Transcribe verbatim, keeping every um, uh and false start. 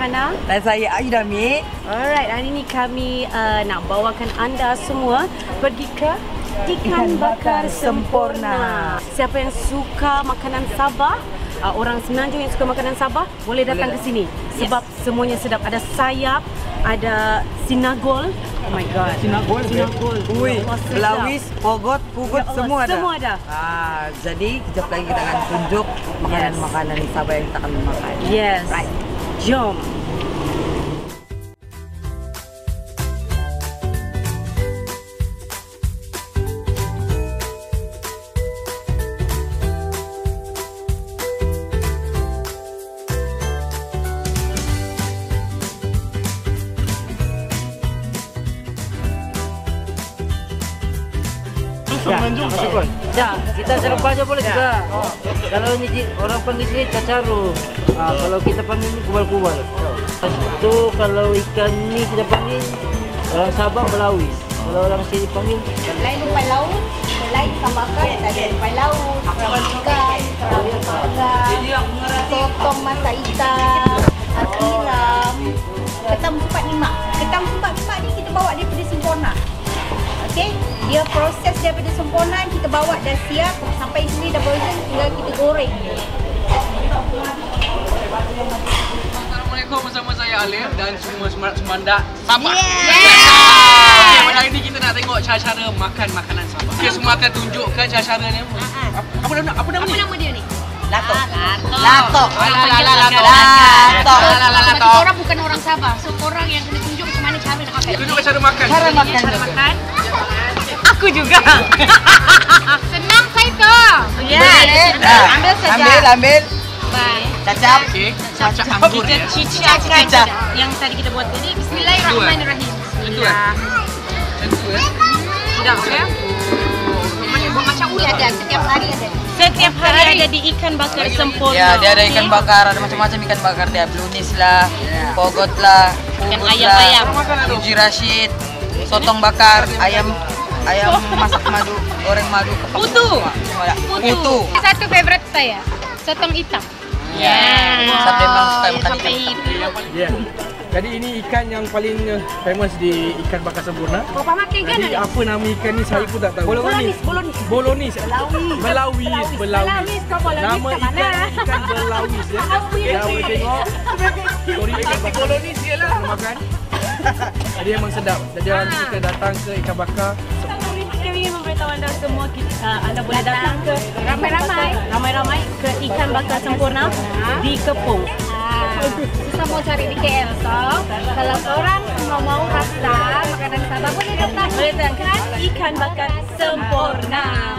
Farhana. Dan saya Aida Mi. Alright, hari ini kami uh, nak bawakan anda semua pergi ke Ikan Bakar Sempurna. Siapa yang suka makanan Sabah, uh, orang Semenanjung yang suka makanan Sabah, boleh datang boleh. ke sini. Sebab yes. semuanya sedap. Ada sayap, ada sinagol. Oh my god. Sinagol. Sinagol. Ui, belawis, pogot, pugut, ya semua ada. Semua ada. Ah, jadi kejap lagi kita akan tunjuk makanan-makanan yes. Sabah yang kita akan makan. Yes. Right. Jom. Semenanjung masukkan. Ya, kita serba aja boleh juga. Oh. Kalau ini orang panggil sini cacaru. Ah, kalau kita panggil ini kubal-kubal. Itu kalau ikan ini kita panggil orang Sabah belawis. Kalau orang sini panggil lain umpan laut, lain ikan bakar, ada umpan laut, kerang ikan, kerang panggang, sotong masak ikan, tiram, ketam empat lima. Ketam empat lima ni kita bawa daripada Sempurna. Okey, dia proses daripada Sempurna, kita bawa dah siap sampai sini dah frozen, tinggal kita goreng. Assalamualaikum, bersama saya Alif dan semua semandak Sabah. Yeah. Okey, pada hari ni kita nak tengok cara-cara makan makanan Sabah. Okey, semua akan tunjukkan cara-caranya. Apa nama apa nama ni? Apa nama dia ni? Latok. Latok. Latok. Latok. Latok. Kita orang bukan orang Sabah, so korang yang kena tunjuk macam mana cara nak makan. Tunjuk cara makan. Cara makan. Cara makan. Aku juga. Senang saya tu. Yes. Ambil saja. Ambil, ambil. Baik. Cacap. Okey, cacap anggur. Kita Cicak Cicak. yang tadi kita buat tadi. Bismillahirrahmanirrahim. Bismillah. Tentu eh. Sudah, okey? Macam ni ada, setiap hari ada. Setiap hari ada di Ikan Bakar Sempurna. Ya, dia ada ikan bakar, ada macam-macam ikan bakar dia. Blunis lah, pogot lah, Ikan pugut ayam-ayam. lah, uji Rashid, sotong bakar, ayam ayam masak madu, goreng madu, Putu. Putu. Satu favourite saya, sotong hitam. Ya. Saya memang suka makan Sampai ikan. Ya. Jadi ini ikan yang paling famous di Ikan Bakar Sempurna. Bapak makan kan? Jadi apa nama ikan ni saya pun tak tahu. Bolonis, bolonis. Bolonis. Belawis. Belawis, belawis. Belawis, kau bolonis Nama kat mana? ikan ikan belawis ya. Kita boleh tengok. Sorry ikan bakar bolonis jelah makan. Jadi memang sedap. Jadi nanti kita datang ke Ikan Bakar. Kami ingin memberitahu anda semua kita, uh, anda boleh datang ke ramai-ramai ramai-ramai ke Ikan Bakar Sempurna di Kepung. Kita mau cari di K L, so kalau orang mau mau rasa makanan Sabah boleh datang. Boleh datang ke Ikan Bakar Sempurna.